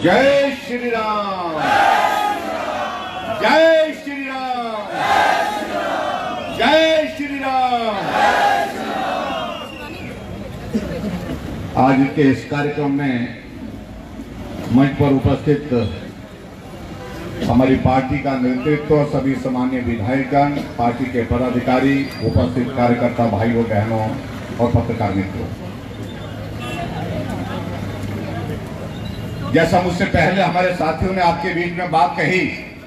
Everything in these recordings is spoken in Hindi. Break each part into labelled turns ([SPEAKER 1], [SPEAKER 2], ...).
[SPEAKER 1] जय श्री राम, जय श्री राम, जय श्री राम। आज के इस कार्यक्रम में मंच पर उपस्थित हमारी पार्टी का नेतृत्व, सभी सामान्य विधायकगण, पार्टी के पदाधिकारी, उपस्थित कार्यकर्ता भाइयों बहनों और पत्रकार मित्रों, जैसा मुझसे पहले हमारे साथियों ने आपके बीच में बात कही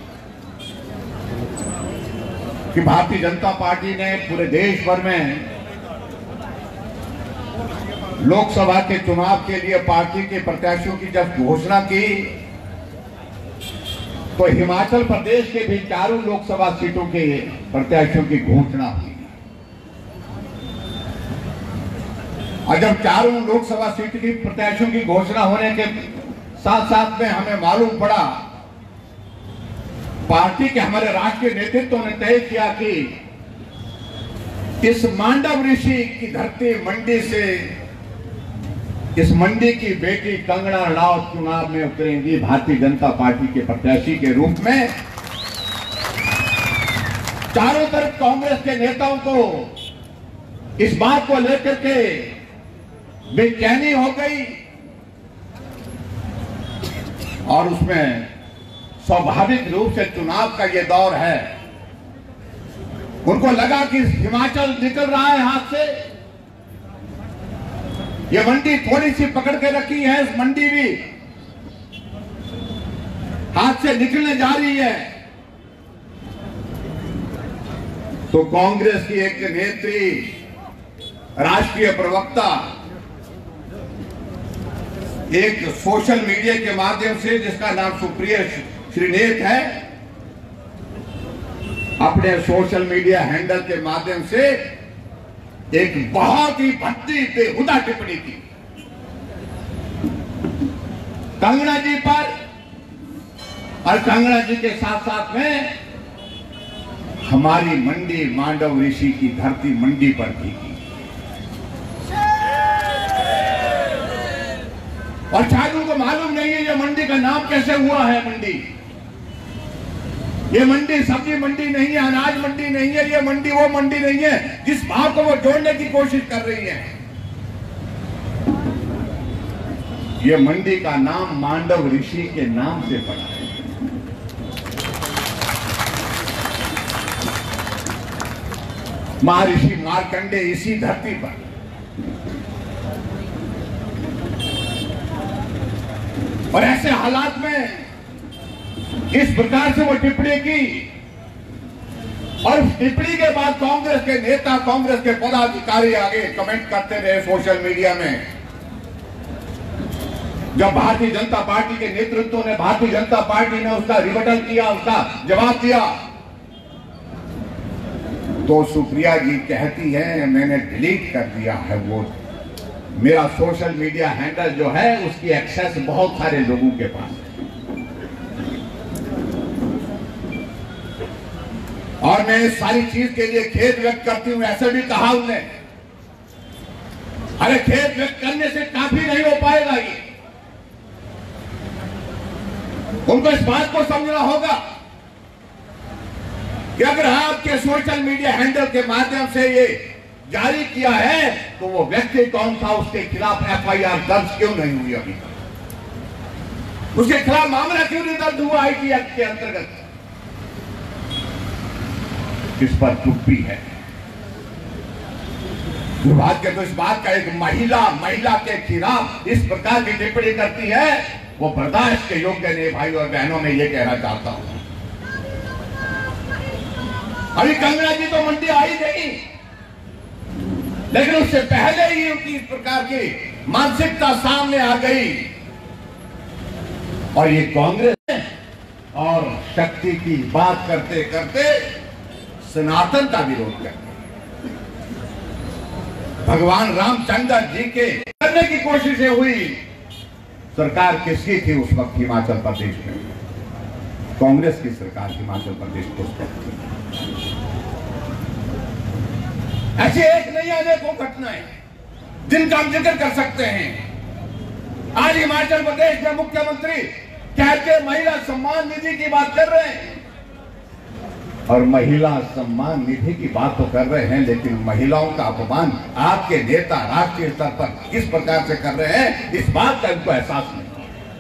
[SPEAKER 1] कि भारतीय जनता पार्टी ने पूरे देश भर में लोकसभा के चुनाव के लिए पार्टी के प्रत्याशियों की जब घोषणा की तो हिमाचल प्रदेश के भी 4 लोकसभा सीटों के प्रत्याशियों की घोषणा हुई। और जब 4 लोकसभा सीट की प्रत्याशियों की घोषणा होने के साथ साथ में हमें मालूम पड़ा, पार्टी के हमारे राष्ट्रीय नेतृत्व ने तय किया कि इस मांडव ऋषि की धरती मंडी से इस मंडी की बेटी कंगना रनौत चुनाव में उतरेंगी भारतीय जनता पार्टी के प्रत्याशी के रूप में। चारों तरफ कांग्रेस के नेताओं को इस बात को लेकर के बेचैनी हो गई और उसमें स्वाभाविक रूप से चुनाव का ये दौर है, उनको लगा कि हिमाचल निकल रहा है हाथ से, ये मंडी थोड़ी सी पकड़ के रखी है, इस मंडी भी हाथ से निकलने जा रही है। तो कांग्रेस की एक नेत्री, राष्ट्रीय प्रवक्ता, एक सोशल मीडिया के माध्यम से, जिसका नाम सुप्रिया श्रीनेत है, अपने सोशल मीडिया हैंडल के माध्यम से एक बहुत ही भद्दी बेहुदा टिप्पणी की कंगना जी पर, और कंगना जी के साथ साथ में हमारी मंडी मांडव ऋषि की धरती मंडी पर भी की। और शायद उनको मालूम नहीं है ये मंडी का नाम कैसे हुआ है। मंडी, ये मंडी सब्जी मंडी नहीं है, अनाज मंडी नहीं है, ये मंडी वो मंडी नहीं है जिस भाव को वो जोड़ने की कोशिश कर रही है। ये मंडी का नाम मांडव ऋषि के नाम से पड़ा है। महर्षि मार्कंडे इसी धरती पर और ऐसे हालात में इस प्रकार से वो टिप्पणी की और टिप्पणी के बाद कांग्रेस के नेता, कांग्रेस के पदाधिकारी आगे कमेंट करते रहे सोशल मीडिया में। जब भारतीय जनता पार्टी के नेतृत्व ने, भारतीय जनता पार्टी ने उसका रिबटल किया, उसका जवाब दिया, तो सुप्रिया जी कहती है मैंने डिलीट कर दिया है वो मेरा सोशल मीडिया हैंडल जो है, उसकी एक्सेस बहुत सारे लोगों के पास है। और मैं इस सारी चीज के लिए खेद व्यक्त करती हूं। ऐसे भी कहा उन्होंने, अरे खेद व्यक्त करने से काफी नहीं हो पाएगा, ये उनको इस बात को समझना होगा कि अगर आपके सोशल मीडिया हैंडल के माध्यम से ये जारी किया है तो वो व्यक्ति कौन था, उसके खिलाफ एफआईआर दर्ज क्यों नहीं हुई अभी तक, उसके खिलाफ मामला क्यों नहीं दर्ज हुआ आईटी एक्ट के अंतर्गत, इस पर चुप्पी है। दुर्भाग्य तो इस बात का, एक महिला के खिलाफ इस प्रकार की टिप्पणी करती है, वो बर्दाश्त के योग्य नहीं। भाई और बहनों, में ये कहना चाहता हूं, अभी कंगना जी तो मंडी आई नहीं, लेकिन उससे पहले ही उनकी इस प्रकार की मानसिकता सामने आ गई और ये कांग्रेस और शक्ति की बात करते करते सनातन का विरोध करते, भगवान रामचंद्र जी के करने की कोशिशें हुई। सरकार किसकी थी उस वक्त हिमाचल प्रदेश में? कांग्रेस की सरकार हिमाचल प्रदेश को उस वक्त थी। ऐसी एक नहीं, अनेकों घटनाएं जिनका हम जिक्र कर सकते हैं। आज हिमाचल प्रदेश में मुख्यमंत्री कहते महिला सम्मान निधि की बात कर रहे हैं, और महिला सम्मान निधि की बात तो कर रहे हैं, लेकिन महिलाओं का अपमान आपके नेता राष्ट्रीय स्तर पर किस प्रकार से कर रहे हैं, इस बात का इनको एहसास नहीं।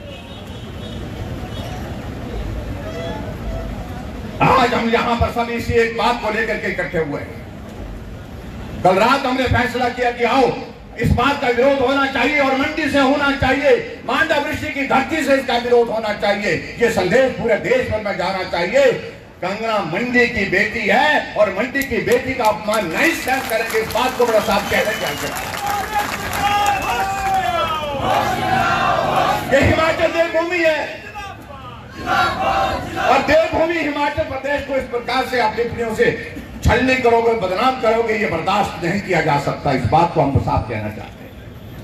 [SPEAKER 1] आज हम यहां पर सब इसी एक बात को लेकर के इकट्ठे हुए हैं। कल रात हमने फैसला किया कि आओ, इस बात का विरोध होना चाहिए और मंडी से होना चाहिए, मांडा वृष्टि की धरती से इसका विरोध होना चाहिए। ये संदेश पूरे देश भर में जाना चाहिए। कंगना मंडी की बेटी है और मंडी की बेटी का अपमान नहीं सहन करेंगे, इस बात को बड़ा साफ कहना चाहिए। ये हिमाचल देवभूमि है और देवभूमि हिमाचल प्रदेश को इस प्रकार से आप टिप्पणियों से छलनी करोगे, बदनाम करोगे, ये बर्दाश्त नहीं किया जा सकता। इस बात को हम साफ कहना चाहते हैं।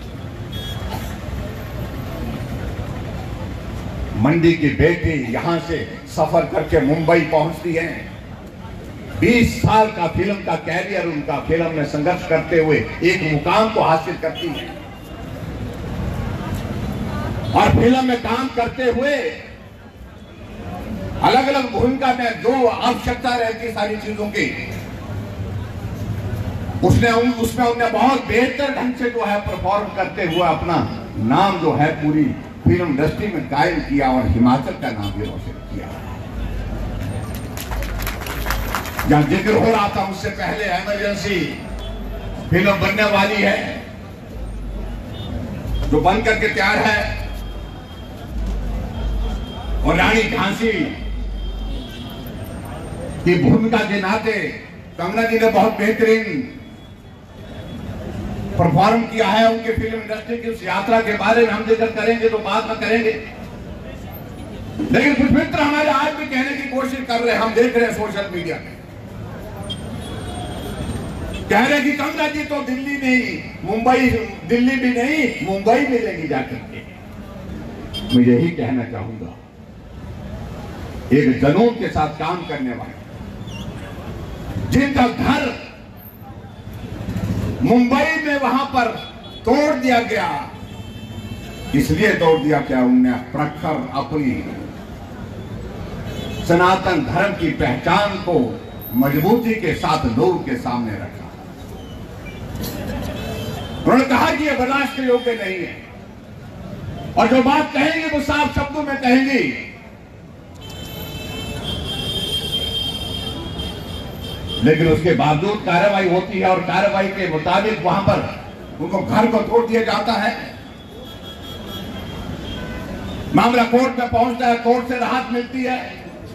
[SPEAKER 1] मंडी की बेटी यहां से सफर करके मुंबई पहुंचती है। 20 साल का फिल्म का कैरियर उनका, फिल्म में संघर्ष करते हुए एक मुकाम को हासिल करती है और फिल्म में काम करते हुए अलग अलग भूमिका में जो आवश्यकता रहती सारी चीजों की, उसमें उन्हें बहुत बेहतर ढंग से जो है परफॉर्म करते हुए अपना नाम जो है पूरी फिल्म इंडस्ट्री में कायम किया और हिमाचल का नाम भी रोशन किया। जहां जिक्र हो रहा था उससे पहले इमरजेंसी फिल्म बनने वाली है, जो बन करके तैयार है, और रानी झांसी की भूमिका के नाते कंगना जी ने बहुत बेहतरीन परफॉर्म किया है। उनके फिल्म इंडस्ट्री की उस यात्रा के बारे में हम जिक्र करेंगे तो बात में करेंगे, लेकिन कुछ मित्र हमारे आज भी कहने की कोशिश कर रहे हैं, हम देख रहे हैं सोशल मीडिया में, कह रहे कि कंगना जी तो दिल्ली नहीं, मुंबई, दिल्ली भी नहीं मुंबई में लेगी जाकर के। मैं यही कहना चाहूंगा, एक जनून के साथ काम करने वाले जिनका घर मुंबई में वहां पर तोड़ दिया गया, इसलिए तोड़ दिया क्या, उनने प्रखर अपनी सनातन धर्म की पहचान को मजबूती के साथ लोगों के सामने रखा। उन्होंने कहा कि यह बर्दाश्त के योग्य नहीं है, और जो बात कहेंगे वो साफ शब्दों में कहेंगे। लेकिन उसके बावजूद कार्रवाई होती है और कार्रवाई के मुताबिक वहां पर उनको घर को तोड़ दिया जाता है। मामला कोर्ट में पहुंचता है, कोर्ट से राहत मिलती है,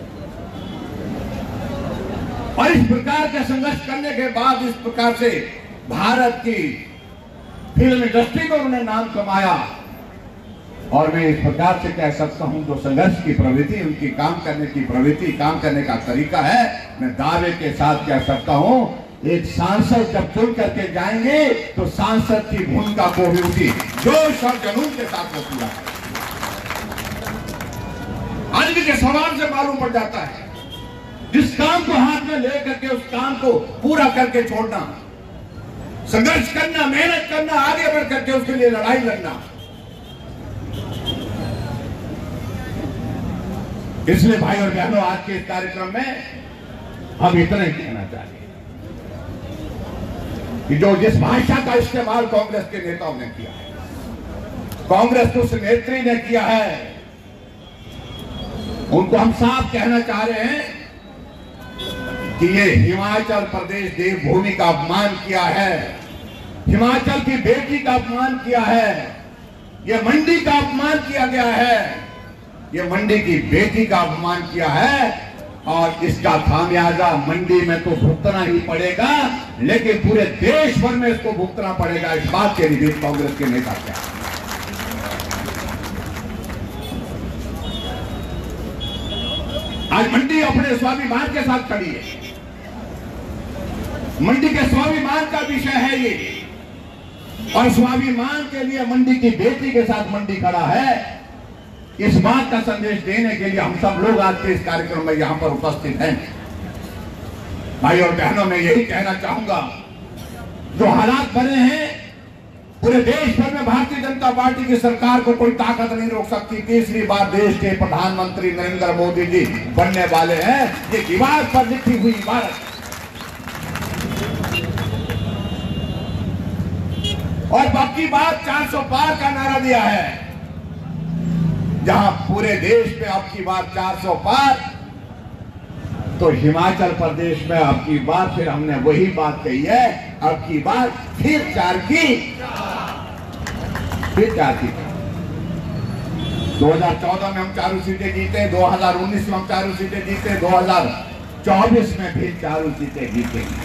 [SPEAKER 1] और इस प्रकार का संघर्ष करने के बाद इस प्रकार से भारत की फिल्म इंडस्ट्री को उन्होंने नाम कमाया। और मैं इस प्रकार से कह सकता हूं, जो संघर्ष की प्रवृत्ति, उनकी काम करने की प्रवृत्ति, काम करने का तरीका है, मैं दावे के साथ कह सकता हूं, एक सांसद जब चुन करके जाएंगे तो सांसद की भूमिका को भी उसी जोश और जुनून के साथ वो पूरा है। आज के सवाल से मालूम पड़ जाता है, जिस काम को हाथ में लेकर के उस काम को पूरा करके छोड़ना, संघर्ष करना, मेहनत करना, आगे बढ़ करके उसके लिए लड़ाई लड़ना। इसलिए भाई और बहनों, आज के इस कार्यक्रम में हम इतना ही कहना चाहिए कि जो जिस भाषा का इस्तेमाल कांग्रेस के नेताओं ने किया है, कांग्रेस उस नेत्री ने किया है, उनको हम साफ कहना चाह रहे हैं कि ये हिमाचल प्रदेश देवभूमि का अपमान किया है, हिमाचल की बेटी का अपमान किया है, ये मंडी का अपमान किया गया है, ये मंडी की बेटी का अपमान किया है, और इसका खामियाजा मंडी में तो भुगतना ही पड़ेगा, लेकिन पूरे देश भर में इसको भुगतना पड़ेगा। इस बात के लिए कांग्रेस के नेता क्या, आज मंडी अपने स्वाभिमान के साथ खड़ी है, मंडी के स्वाभिमान का विषय है ये, और स्वाभिमान के लिए मंडी की बेटी के साथ मंडी खड़ा है। इस बात का संदेश देने के लिए हम सब लोग आज के इस कार्यक्रम में यहां पर उपस्थित हैं। भाई और बहनों, मैं यही कहना चाहूंगा, जो हालात बने हैं पूरे देश भर में भारतीय जनता पार्टी की सरकार को कोई ताकत नहीं रोक सकती। तीसरी बार देश के प्रधानमंत्री नरेंद्र मोदी जी बनने वाले हैं। ये दीवार पर लिखी हुई इबारत। और बाकी बात 400 पार का नारा दिया है। जहां पूरे देश में अब की बार 400 पार, तो हिमाचल प्रदेश में अब की बार फिर हमने वही बात कही है, अब की बार फिर 4 की 2014 में हम 4 सीटें जीते, 2019 में हम 4 सीटें जीते, 2024 में फिर 4 सीटें जीतेंगे।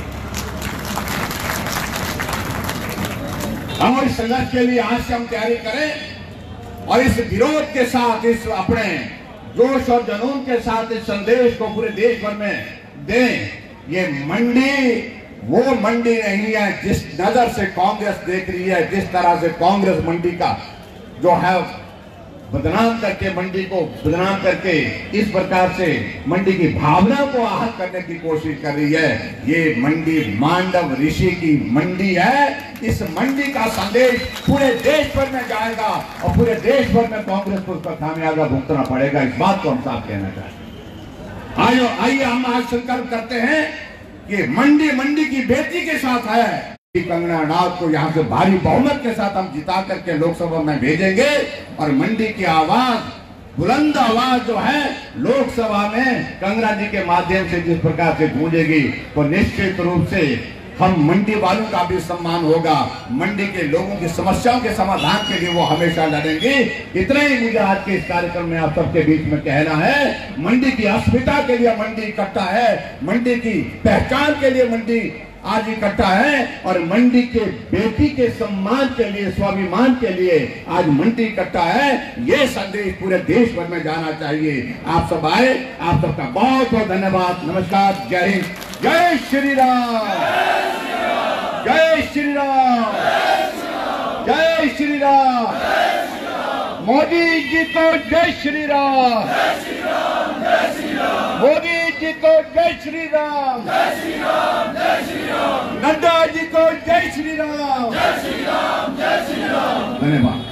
[SPEAKER 1] हम इस संघर्ष के लिए आज से हम तैयारी करें और इस विरोध के साथ, इस अपने जोश और जुनून के साथ इस संदेश को पूरे देश भर में दें। ये मंडी वो मंडी नहीं है जिस नजर से कांग्रेस देख रही है। जिस तरह से कांग्रेस मंडी का जो है बदनाम करके, मंडी को बदनाम करके इस प्रकार से मंडी की भावना को आहत करने की कोशिश कर रही है, ये मंडी मांडव ऋषि की मंडी है। इस मंडी का संदेश पूरे देश भर में जाएगा और पूरे देश भर में कांग्रेस को उसका खामियाजा भुगतना पड़ेगा। इस बात को हम साफ कहना चाहते हैं। आइए हम आज संकल्प करते हैं कि मंडी की बेटी के साथ है। कंगना रनौत को यहां से भारी बहुमत के साथ हम जिता करके लोकसभा में भेजेंगे और मंडी की आवाज, बुलंद आवाज जो है लोकसभा में कंगना जी के माध्यम से जिस प्रकार से गूंजेगी, तो निश्चित रूप से हम मंडी वालों का भी सम्मान होगा। मंडी के लोगों की समस्याओं के समाधान के लिए वो हमेशा लड़ेंगे। इतना ही मुझे आज के इस कार्यक्रम में आप सबके बीच में कहना है। मंडी की अस्मिता के लिए मंडी इकट्ठा है, मंडी की पहचान के लिए मंडी आज इकट्ठा है और मंडी के बेटी के सम्मान के लिए, स्वाभिमान के लिए आज मंडी इकट्ठा है। ये संदेश पूरे देश भर में जाना चाहिए। आप सब आए, आप सबका बहुत बहुत धन्यवाद। नमस्कार, जय हिंद, जय श्री राम, जय श्री राम, जय श्री राम। मोदी जी को जय श्री राम, मोदी जी को जय श्री राम, नड्डा जी को जय श्री राम, धन्यवाद।